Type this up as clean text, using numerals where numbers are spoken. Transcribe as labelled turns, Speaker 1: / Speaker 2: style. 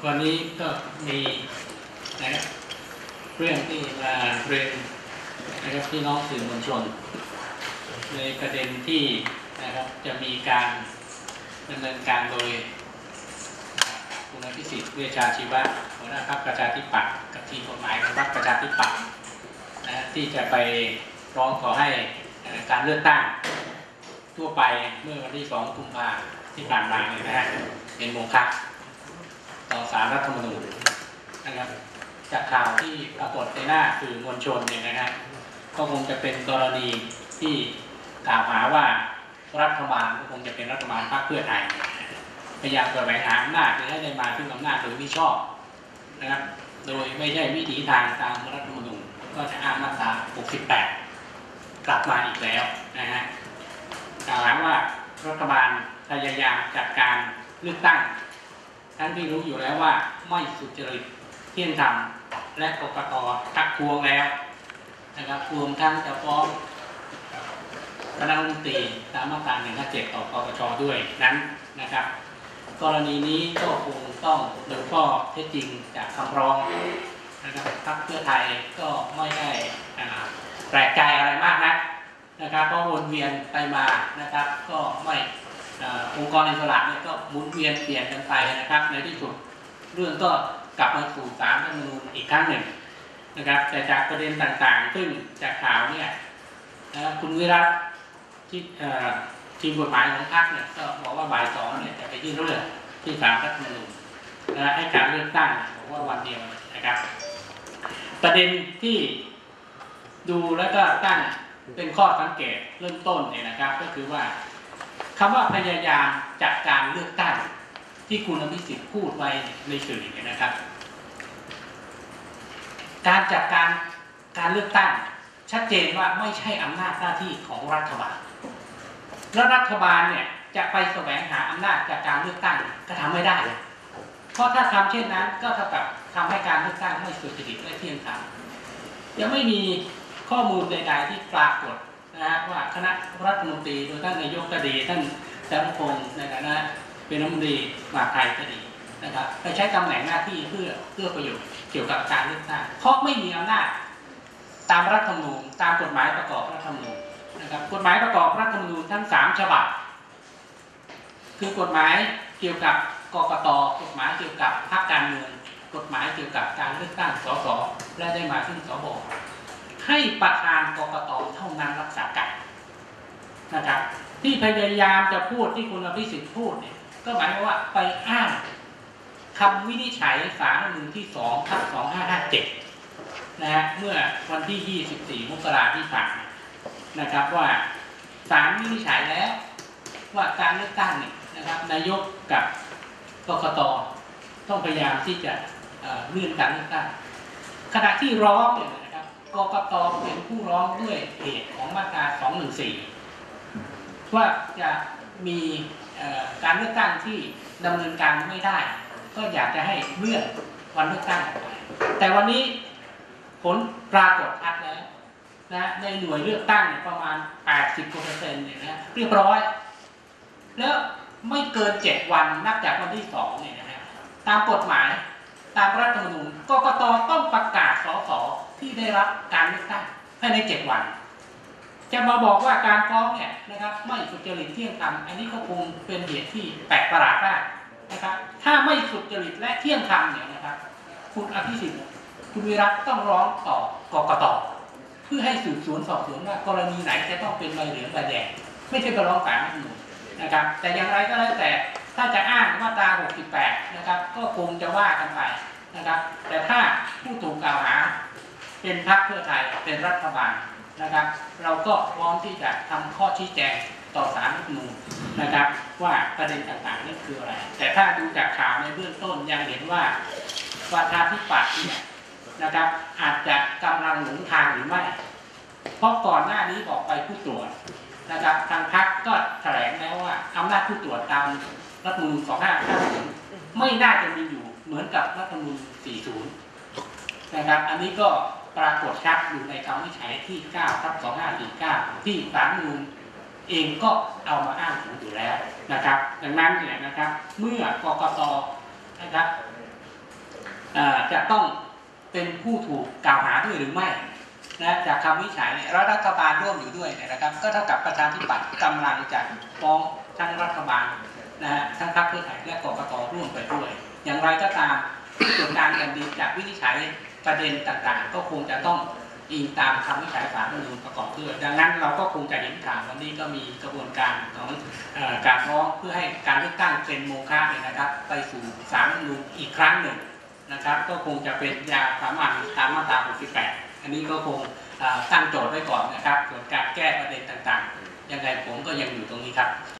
Speaker 1: วันนี้ก็มีนะครับเรื่องที่มาเรียนนะครับพี่น้องสื่อมวลชนในประเด็นที่นะครับจะมีการดำเนินการโดยคุณอภิสิทธิ์เวชชาชีวะหัวหน้าพรรคประชาธิปัตย์กับทีมกฎหมายของพรรคประชาธิปัตย์นะที่จะไปร้องขอให้การเลือกตั้งทั่วไปเมื่อวันที่2 กุมภาพันธ์ที่ผ่านมาเนี่ยนะฮะเป็นโมฆะต่อศาลรัฐธรรมนูญนะครับจากข่าวที่ปรากฏในหน้าสื่อมวลชนเนี่ยนะฮะก็คงจะเป็นกรณีที่กล่าวหาว่ารัฐบาลก็คงจะเป็นรัฐบาลพรรคเพื่อไทยพยายามแสวงหาอำนาจให้ได้มาซึ่งอำนาจโดยมิชอบนะครับโดยไม่ใช่วิถีทางตามรัฐธรรมนูญก็จะอ้างมาตรา68กลับมาอีกแล้วนะฮะกล่าวหาว่ารัฐบาลพยายามจัดการเลือกตั้งทั้งที่รู้อยู่แล้วว่าไม่สุจริตเที่ยงธรรมและกกต.ทักท้วงแล้วนะครับรวมทั้งจะฟ้องคณะรัฐมนตรีตามมาตรา157ต่อปปช.ด้วยนั้นนะครับกรณีนี้ก็คงต้องดูข้อเท็จจริงจากคำร้องนะครับพรรคเพื่อไทยก็ไม่ได้แปลกใจอะไรมากนะครับเพราะวนเวียนไปมานะครับก็ไม่องค์กรอิสระเนี่ยก็หมุนเวียนเปลี่ยนกันไปนะครับในที่สุดเรื่องก็กลับมาสู่ศาลรัฐธรรมนูญอีกครั้งหนึ่งนะครับแต่จากประเด็นต่างๆซึ่งจากข่าวเนี่ยคุณวิรัตที่ทีมกฎหมายของพรรคเนี่ยก็บอกว่าบ่าย2เนี่ยจะไปยื่นเรื่องที่ศาลรัฐธรรมนูญให้การเลือกตั้งบอกว่าวันเดียวนะครับประเด็นที่ดูแล้วก็ตั้งเป็นข้อสังเกตเริ่มต้นเนี่ยนะครับก็คือว่าคำว่าพยายามจัดการเลือกตั้งที่คุณอภิสิทธิ์พูดไว้ในสื่อเนี่ยนะครับการจัดการเลือกตั้งชัดเจนว่าไม่ใช่อำนาจหน้าที่ของรัฐบาลและรัฐบาลเนี่ยจะไปแสวงหาอำนาจจากการเลือกตั้งก็ทำไม่ได้เพราะถ้าทำเช่นนั้นก็เท่ากับทำให้การเลือกตั้งไม่สุจริตและเที่ยงธรรมยังไม่มีข้อมูลใดๆที่ปรากฏนะว่าคณะรัฐมนตรีโดยท่านนายกก็ดีท่านจารุพงศ์ในฐานะเป็นรัฐมนตรีมหาดไทยก็ดีนะครับไปใช้ตำแหน่งหน้าที่เพื่อประโยชน์เกี่ยวกับการเลือกตั้งเพราะไม่มีอำนาจตามรัฐธรรมนูญตามกฎหมายประกอบรัฐธรรมนูญนะครับกฎหมายประกอบรัฐธรรมนูญทั้ง3 ฉบับคือกฎหมายเกี่ยวกับกกต.กฎหมายเกี่ยวกับพรรคการเมืองกฎหมายเกี่ยวกับการเลือกตั้งสสและได้มาซึ่งสบให้ประธานกกต.เท่านั้นรักษาการนะครับที่พยายามจะพูดที่คุณอภิสิทธิ์พูดเนี่ยก็หมายความว่าไปอ้างคำวินิจฉัยศาลรัฐธรรมนูญที่2/2557นะฮะเมื่อวันที่24 มกราคมที่ผ่านมานะครับว่าศาลวินิจฉัยแล้วว่าการเลือกตั้งเนี่ยนะครับนายกกับกกต.ต้องพยายามที่จะเลื่อนการเลือกตั้งขณะที่ร้องเนี่ยนะครับกกต.เป็นผู้ร้องด้วยเหตุของมาตรา214ว่าจะมีการเลือกตั้งที่ดำเนินการไม่ได้ก็อยากจะให้เลื่อนวันเลือกตั้งออกไปแต่วันนี้ผลปรากฏชัดแล้วนะในหน่วยเลือกตั้งประมาณ 80% เนี่ยนะเรียบร้อยแล้วไม่เกิน7 วันนับจากวันที่2เนี่ยนะฮะตามกฎหมายตามรัฐธรรมนูญกกต.ต้องประกาศสสที่ได้รับการเลือกตั้งภายใน7 วันจะมาบอกว่าการฟ้องเนี่ยนะครับไม่สุจริตเที่ยงธรรมอันนี้ก็คงเป็นเหตุที่แปลกประหลาดมากนะครับถ้าไม่สุจริตและเที่ยงธรรมเนี่ยนะครับคุณอภิสิทธิ์คุณวิรัตต้องร้องต่อกกต.เพื่อให้สืบสวนสอบสวนว่ากรณีไหนจะต้องเป็นใบเหลืองใบแดงไม่ใช่ไปร้องศาลรัฐธรรมนูญนะครับแต่อย่างไรก็แล้วแต่ถ้าจะอ้างมาตรา68นะครับก็คงจะว่ากันไปนะครับแต่ถ้าผู้ถูกกล่าวหาเป็นพรรคเพื่อไทยเป็นรัฐบาลนะครับเราก็พร้อมที่จะทำข้อชี้แจงต่อศาลรัฐธรรมนูญนะครับว่าประเด็นต่างๆนี่คืออะไรแต่ถ้าดูจากข่าวในเบื้องต้นยังเห็นว่าประชาธิปัตย์เนี่ยนะครับอาจจะกำลังหลงทางหรือไม่เพราะก่อนหน้านี้บอกไปผู้ตรวจนะครับทางพรรคก็แถลงแล้วว่าอำนาจผู้ตรวจตามรัฐธรรมนูญ2550ไม่น่าจะมีอยู่เหมือนกับรัฐธรรมนูญ40นะครับอันนี้ก็ปรากฏชัดอยู่ในคำวินิจฉัยที่9/2549ที่ศาลรัฐธรรมนูญเองก็เอามาอ้างถึงอยู่แล้วนะครับดังนั้นเนี่ยนะครับเมื่อกกต.นะครับจะต้องเป็นผู้ถูกกล่าวหาด้วยหรือไม่นะจากคำวินิจฉัยแล้วรัฐบาลร่วมอยู่ด้วยนะครับก็เท่ากับประชาธิปัตย์กำลังจะฟ้องทั้งรัฐบาลนะฮะทั้งพรรคเพื่อไทยและกกต.ร่วมไปด้วยอย่างไรก็ตามผู้ตรวจการแผ่นดินจากวินิจฉัยประเด็นต่างๆก็คงจะต้องอิงตามคำวินิจฉัยศาลรัฐธรรมนูญประกอบด้วยดังนั้นเราก็คงจะเห็นข่าววันนี้ก็มีกระบวนการของการร้องเพื่อให้การเลือกตั้งเป็นโมฆะเนี่ยนะครับไปสู่ศาลรัฐธรรมนูญอีกครั้งหนึ่งนะครับก็คงจะเป็นยาสามัญตามมาตรา 68 อันนี้ก็คงตั้งโจทย์ไว้ก่อนนะครับส่วนการแก้ประเด็นต่างๆยังไงผมก็ยังอยู่ตรงนี้ครับ